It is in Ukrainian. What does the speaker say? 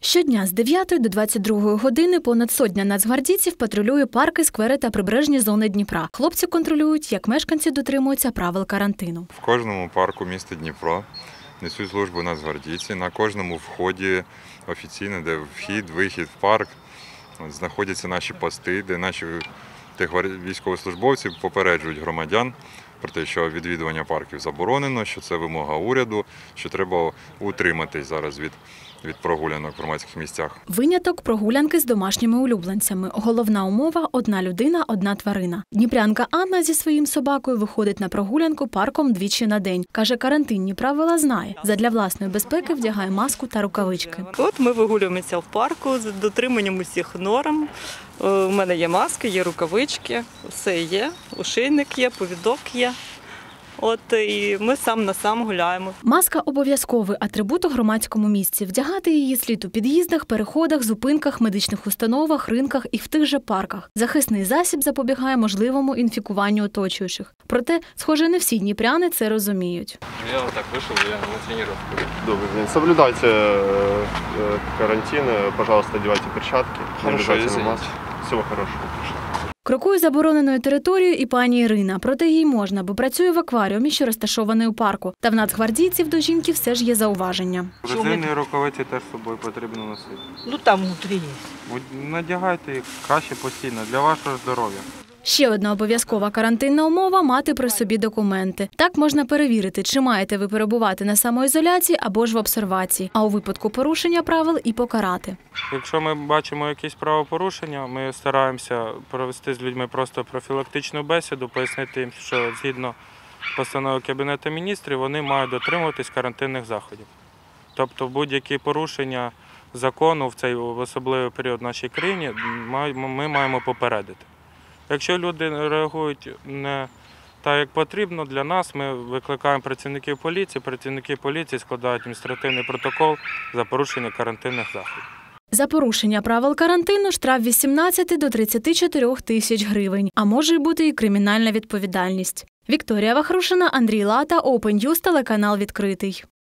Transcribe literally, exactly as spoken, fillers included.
Щодня з дев'ятої до двадцять другої години понад сотня нацгвардійців патрулює парки, сквери та прибережні зони Дніпра. Хлопці контролюють, як мешканці дотримуються правил карантину. В кожному парку міста Дніпро несуть службу нацгвардійці. На кожному вході офіційно, де вхід, вихід в парк, знаходяться наші пости, де наші військовослужбовці попереджують громадян про те, що відвідування парків заборонено, що це вимога уряду, що треба утриматись зараз від, від прогулянок в громадських місцях. Виняток – прогулянки з домашніми улюбленцями. Головна умова – одна людина, одна тварина. Дніпрянка Анна зі своїм собакою виходить на прогулянку парком двічі на день. Каже, карантинні правила знає. Задля власної безпеки вдягає маску та рукавички. От ми вигулюємося в парку з дотриманням усіх норм. У мене є маски, є рукавички, все є, ошейник є, повідок є. От і ми сам на сам гуляємо. Маска – обов'язковий атрибут у громадському місці. Вдягати її слід у під'їздах, переходах, зупинках, медичних установах, ринках і в тих же парках. Захисний засіб запобігає можливому інфікуванню оточуючих. Проте, схоже, не всі дніпряни це розуміють. Я вот так вышел, я на тренировку. Добрый день. Соблюдайте э, карантин, пожалуйста, одевайте перчатки. Хорошо, обязательно маску. Всего хорошего. Крокує забороненою територією і пані Ірина. Проте їй можна, бо працює в акваріумі, що розташований у парку. Та в нацгвардійців до жінки все ж є зауваження. Резинові рукавиці теж з собою потрібно носити. Ну там внутрі є. Надягайте їх краще постійно, для вашого здоров'я. Ще одна обов'язкова карантинна умова – мати при собі документи. Так можна перевірити, чи маєте ви перебувати на самоізоляції або ж в обсервації, а у випадку порушення правил і покарати. Якщо ми бачимо якісь правопорушення, ми стараємося провести з людьми просто профілактичну бесіду, пояснити їм, що згідно постанови Кабінету міністрів вони мають дотримуватись карантинних заходів. Тобто будь-які порушення закону в цей особливий період в нашій країні ми маємо попередити. Якщо люди реагують не так, як потрібно, для нас ми викликаємо працівників поліції, працівники поліції складають адміністративний протокол за порушення карантинних заходів. За порушення правил карантину штраф від вісімнадцяти до тридцяти чотирьох тисяч гривень, а може й бути і кримінальна відповідальність. Вікторія Вахрушина, Андрій Лата, Open News, телеканал «Відкритий».